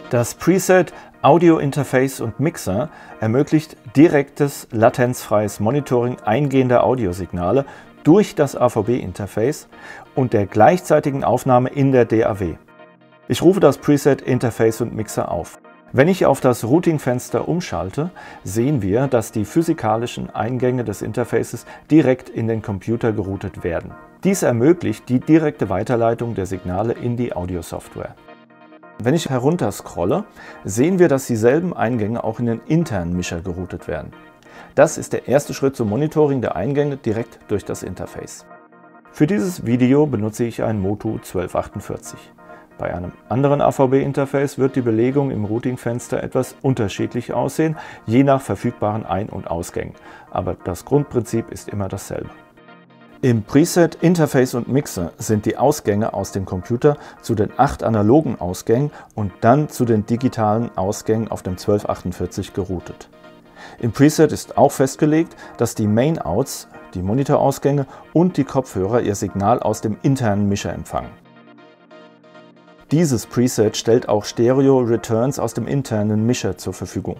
Das Preset Audio Interface und Mixer ermöglicht direktes, latenzfreies Monitoring eingehender Audiosignale durch das AVB-Interface und der gleichzeitigen Aufnahme in der DAW. Ich rufe das Preset Interface und Mixer auf. Wenn ich auf das Routing-Fenster umschalte, sehen wir, dass die physikalischen Eingänge des Interfaces direkt in den Computer geroutet werden. Dies ermöglicht die direkte Weiterleitung der Signale in die Audiosoftware. Wenn ich herunterscrolle, sehen wir, dass dieselben Eingänge auch in den internen Mischer geroutet werden. Das ist der erste Schritt zum Monitoring der Eingänge direkt durch das Interface. Für dieses Video benutze ich ein Motu 1248. Bei einem anderen AVB-Interface wird die Belegung im Routing-Fenster etwas unterschiedlich aussehen, je nach verfügbaren Ein- und Ausgängen. Aber das Grundprinzip ist immer dasselbe. Im Preset Interface und Mixer sind die Ausgänge aus dem Computer zu den 8 analogen Ausgängen und dann zu den digitalen Ausgängen auf dem 1248 geroutet. Im Preset ist auch festgelegt, dass die Main-Outs, die Monitorausgänge und die Kopfhörer ihr Signal aus dem internen Mischer empfangen. Dieses Preset stellt auch Stereo-Returns aus dem internen Mischer zur Verfügung.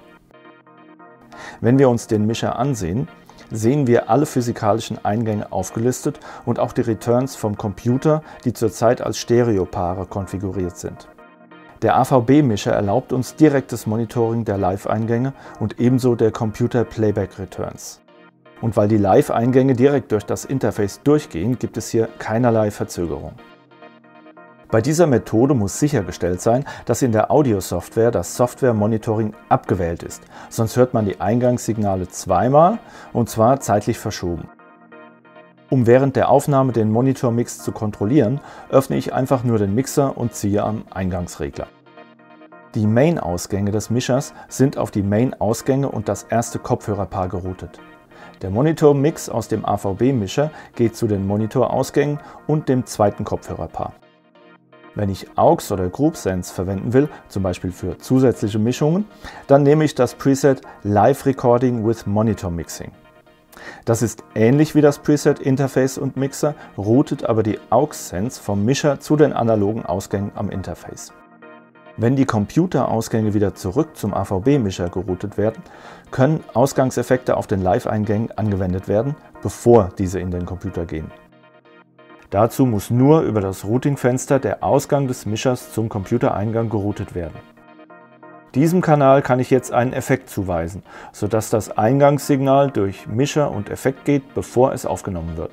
Wenn wir uns den Mischer ansehen, sehen wir alle physikalischen Eingänge aufgelistet und auch die Returns vom Computer, die zurzeit als Stereopaare konfiguriert sind. Der AVB-Mischer erlaubt uns direktes Monitoring der Live-Eingänge und ebenso der Computer-Playback-Returns. Und weil die Live-Eingänge direkt durch das Interface durchgehen, gibt es hier keinerlei Verzögerung. Bei dieser Methode muss sichergestellt sein, dass in der Audiosoftware das Software-Monitoring abgewählt ist, sonst hört man die Eingangssignale zweimal und zwar zeitlich verschoben. Um während der Aufnahme den Monitor-Mix zu kontrollieren, öffne ich einfach nur den Mixer und ziehe am Eingangsregler. Die Main-Ausgänge des Mischers sind auf die Main-Ausgänge und das erste Kopfhörerpaar geroutet. Der Monitor-Mix aus dem AVB-Mischer geht zu den Monitorausgängen und dem zweiten Kopfhörerpaar. Wenn ich AUX oder Group Sense verwenden will, zum Beispiel für zusätzliche Mischungen, dann nehme ich das Preset Live Recording with Monitor Mixing. Das ist ähnlich wie das Preset Interface und Mixer, routet aber die AUX Sense vom Mischer zu den analogen Ausgängen am Interface. Wenn die Computerausgänge wieder zurück zum AVB-Mischer geroutet werden, können Ausgangseffekte auf den Live-Eingängen angewendet werden, bevor diese in den Computer gehen. Dazu muss nur über das Routing-Fenster der Ausgang des Mischers zum Computereingang geroutet werden. Diesem Kanal kann ich jetzt einen Effekt zuweisen, sodass das Eingangssignal durch Mischer und Effekt geht, bevor es aufgenommen wird.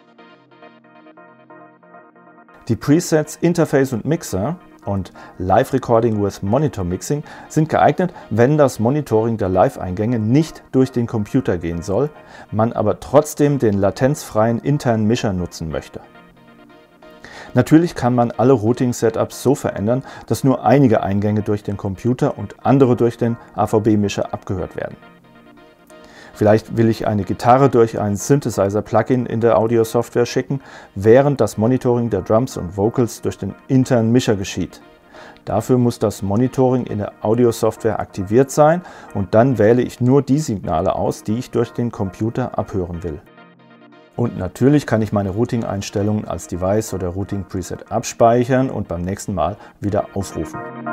Die Presets Interface und Mixer und Live Recording with Monitor Mixing sind geeignet, wenn das Monitoring der Live-Eingänge nicht durch den Computer gehen soll, man aber trotzdem den latenzfreien internen Mischer nutzen möchte. Natürlich kann man alle Routing-Setups so verändern, dass nur einige Eingänge durch den Computer und andere durch den AVB-Mischer abgehört werden. Vielleicht will ich eine Gitarre durch ein Synthesizer-Plugin in der Audiosoftware schicken, während das Monitoring der Drums und Vocals durch den internen Mischer geschieht. Dafür muss das Monitoring in der Audiosoftware aktiviert sein und dann wähle ich nur die Signale aus, die ich durch den Computer abhören will. Und natürlich kann ich meine Routing-Einstellungen als Device oder Routing-Preset abspeichern und beim nächsten Mal wieder aufrufen.